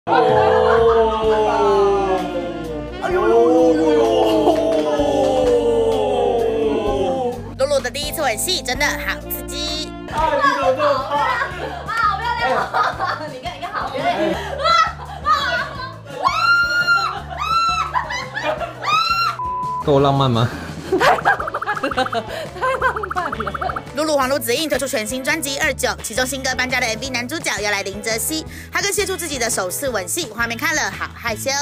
哎呦呦呦呦呦！ 露露的第一次吻戏真的好刺激。 啊，你怎么这么怕？ 啊，不要这样！你看好，不要这样！ 够浪漫吗？ 太浪漫了！ 露露黄路子印推出全新专辑《29》，其中新歌搬家的 MV 男主角要来林哲熹，他更献出自己的首次吻戏，画面看了好害羞。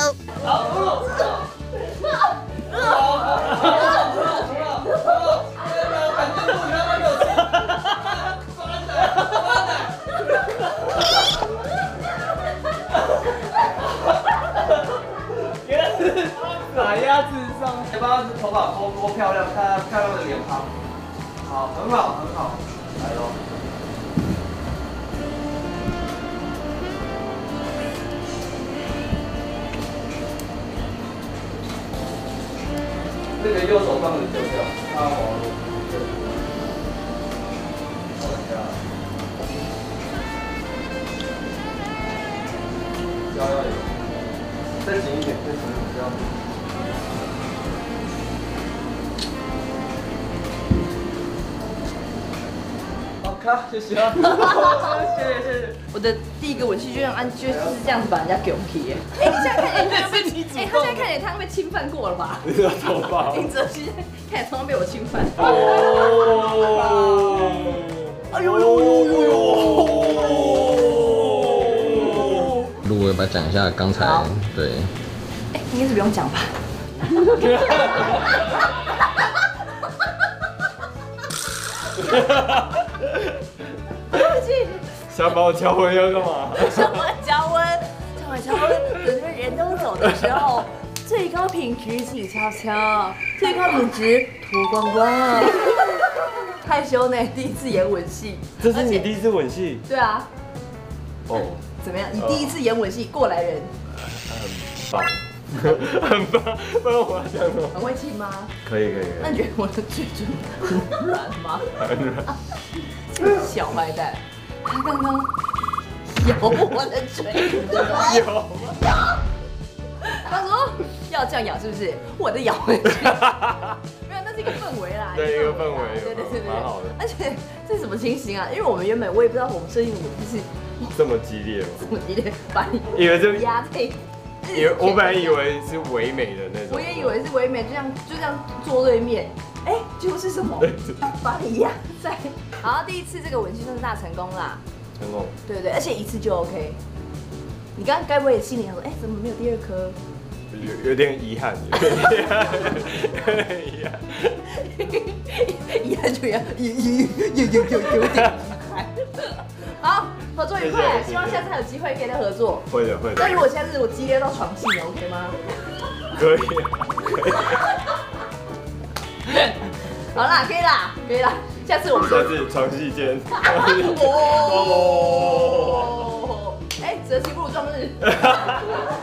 打鸭子上，先把他头发拨漂亮，看他漂亮的脸庞。好，很好，很好，来喽。这个右手放着丢掉，啊，我加油！再紧一点，再紧一点，这样。谢谢，谢谢。 我的第一个吻戏就像就是这样子把人家给起。哎，你现在看起来他被他现在看起来他被侵犯过了吧？ 你的头发。 林哲熹看起来同样被我侵犯。 哦。哎呦呦呦呦呦！ 如果要不要讲一下刚才对？ 哎，应该是不用讲吧？对不起。 想把我敲昏要干嘛？ 想把焦温，等着人都走的时候，最高品质静悄悄，最高品质脱光光。害羞呢，第一次演吻戏。 这是你第一次吻戏？ 对啊。 哦。 怎么样？你第一次演吻戏，过来人。 很棒，很棒。不然我要讲什么？ 很会亲吗？ 可以。 那你觉得我的嘴唇很软吗？ 很软。 小坏蛋，他刚刚咬我的嘴。 有。 他说要这样咬是不是？我的咬回去。没有，那是一个氛围啦。 对，一个氛围。 对， 蛮好的。 而且这是什么情形啊？因为我们原本我也不知道我们设定的吻戏是这么激烈吗？ 这么激烈，把你以为就压在。 我本来以为是唯美的那种。 我也以为是唯美，就这样坐对面。哎，结果是什么？把你压在。好，第一次这个吻戏算是大成功啦。 成功。对， 而且一次就 OK。你刚刚该不会心里想说，哎，怎么没有第二颗？ 有点遗憾，有点遗憾。 遗憾就有点遗憾。好，合作愉快，希望下次还有机会可以再合作。 会的。 那如果下次我激烈到床戏，你 OK 吗？ 可以。 好啦，可以啦，下次我们下次床戏见。 哦，哎，择期不如撞日。